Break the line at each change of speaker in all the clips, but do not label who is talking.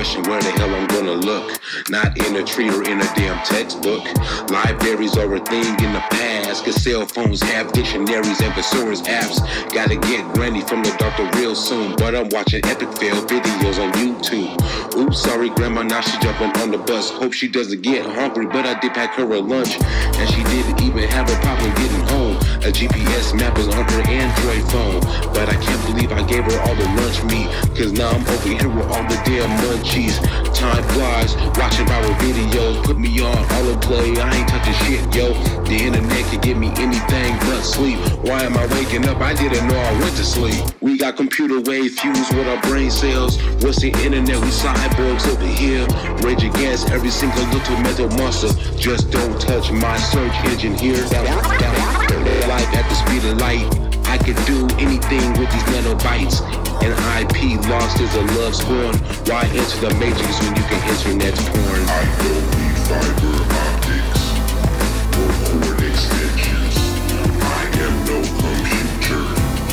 question where the hell I'm gonna look. Not in a tree or in a damn textbook. Libraries are a thing in the past, cause cell phones have dictionaries and thesaurus apps. Gotta get Granny from the doctor real soon, but I'm watching epic fail videos on YouTube. Oops, sorry grandma, now she jumping on the bus. Hope she doesn't get hungry, but I did pack her a lunch. And she didn't even have a problem getting home. A GPS map is on her Android phone. But I can't believe I gave her all the lunch meat, cause now I'm over here with all the damn munchies. Time flies, watching viral videos, put me on autoplay, I ain't touching shit, yo. The internet can give me anything but sleep. Why am I waking up? I didn't know I went to sleep. We got computer wave fused with our brain cells. What's the internet? We cyborgs over here. Rage against every single little mental monster. Just don't touch my search engine here. Life at the speed of light. I could do anything with these nanobytes. And IP lost is a love scorn. Why enter the matrix when you can internet porn? I don't need fiber optics or cord extensions. I am no computer.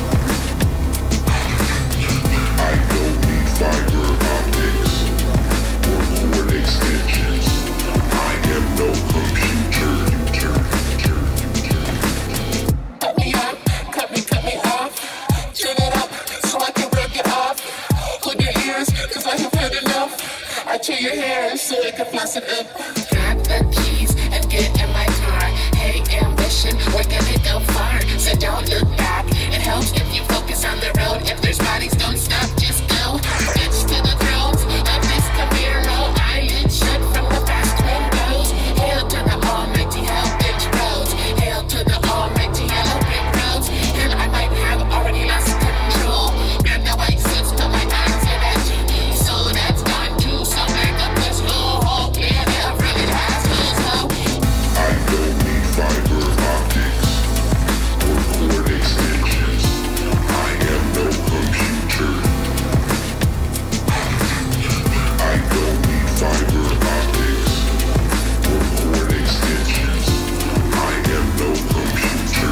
I don't need fiber optics or cord extensions. I am no computer.
Cut me off. Turn it up so I can break it off. Plug your ears, cause I have had enough. I tear your hair so I can floss it up. Grab the keys and get in my car. Hey, ambition, we're gonna go far. So don't look back. It helps if you focus on the road. If there's bodies, don't stop, just go. Bitch to the throat of this Camaro. Island shut from the fast windows. Hail to the almighty hell, bitch roads. Hail to the almighty yellow brick roads. And I might have already lost control. Grab the white suits till my eyes are edgy. So that's done too. So back up this whole hole. Yeah, they're really assholes, ho.
I don't need fiber optics or cord extensions. I am no computer. I don't need fiber optics or cord extensions. I am no computer.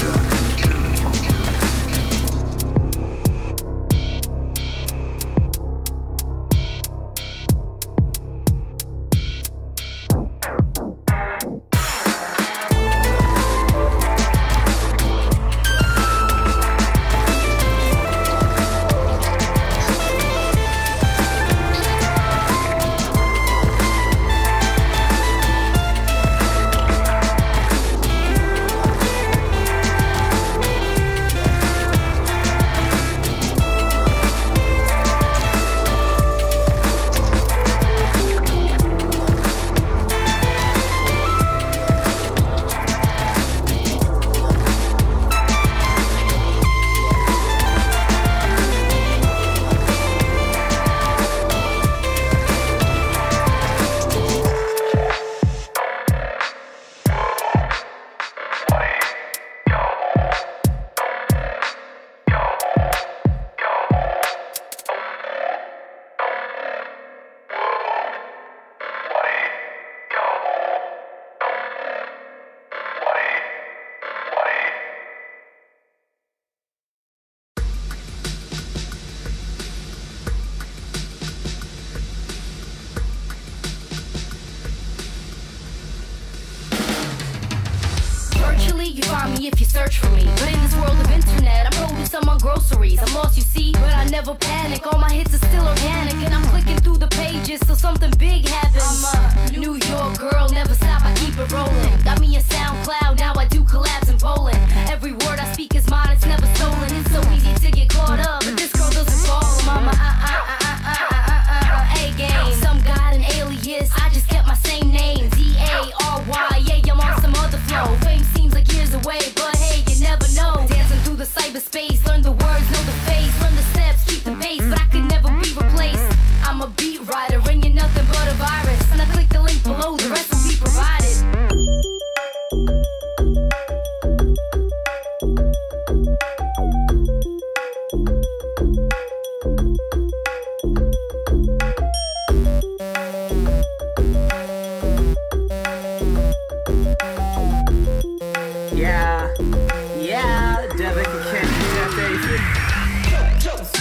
You find me if you search for me. But in this world of internet, I'm produce on my groceries. I'm lost, you see, but I never panic. All my hits are still organic, and I'm clicking through the pages so something big happens. I'm a New York girl, never stop, I keep it rolling. Got me a SoundCloud, now I do collabs in Poland. Every word I speak is mine, it's never stolen. It's so easy to get caught up, but this girl doesn't fall. Mama, A-game. Some got an alias, I just kept my same name. D-A-R-Y, yeah, I'm on some other flow. Fame seems like years away, but hey, you never know. Dancing through the cyberspace, learn the words, know the face. Learn the steps, keep the pace, but I could never be replaced. I'm a beat writer, and you're nothing but a virus. And I click the link below, the rest will be provided.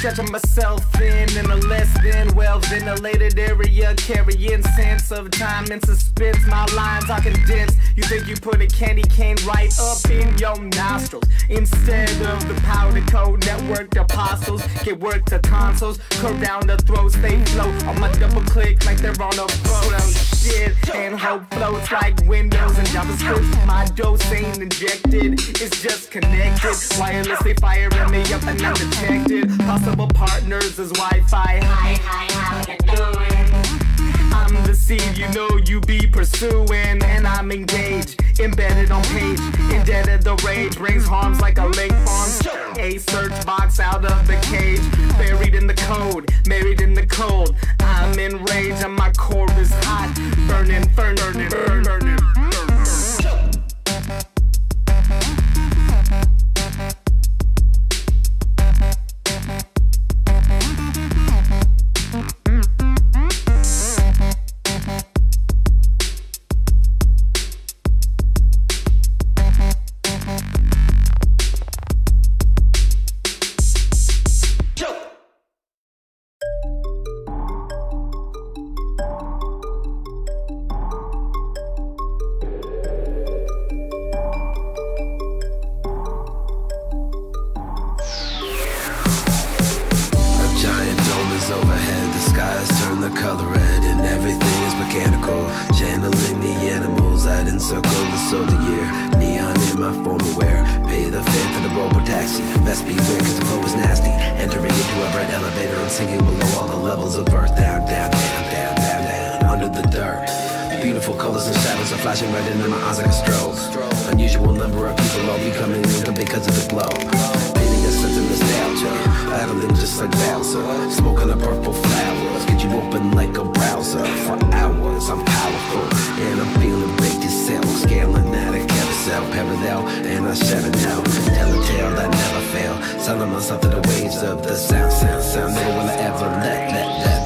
Stretching myself thin in a less than well ventilated area, carrying sense of time and suspense. My lines are condensed. You think you put a candy cane right up in your nostrils instead of the powder coat networked apostles. Get work to tonsils, curve down the throat, stay float on my double click like they're on a photo. Shit, and hope floats like Windows and JavaScript. My dose ain't injected, it's just connected. Wirelessly firing me up and undetected. Possible partners is Wi-Fi. Hi, how you doing? I'm the seed you know you be pursuing, and I'm engaged, embedded on page, indebted the rage, brings harms like a lake farm. A search box out of the cage, buried in the code, married in the cold. I'm enraged and my core is hot, burning, burning, burning, burning.
Overhead, the skies turn the color red and everything is mechanical. Channeling the animals that encircle the solar year. Neon in my formal wear. Pay the fare for the robo-taxi. Best beware cause the flow is nasty. Entering into a bright elevator and sinking below all the levels of earth. Down, down, down, down, down, down, under the dirt. Beautiful colors and shadows are flashing right into my eyes like a strobe. Unusual number of people all becoming linked because of the glow. Painting a sense of nostalgia, battling just like Bowser. Smoking a purple flowers, get you open like a browser. For hours, I'm powerful, and I'm feeling baked as silk. Scaling at a carousel, parallel, and I shut it down. Tell a tale that never fail, selling myself to the waves of the sound. Never will I ever let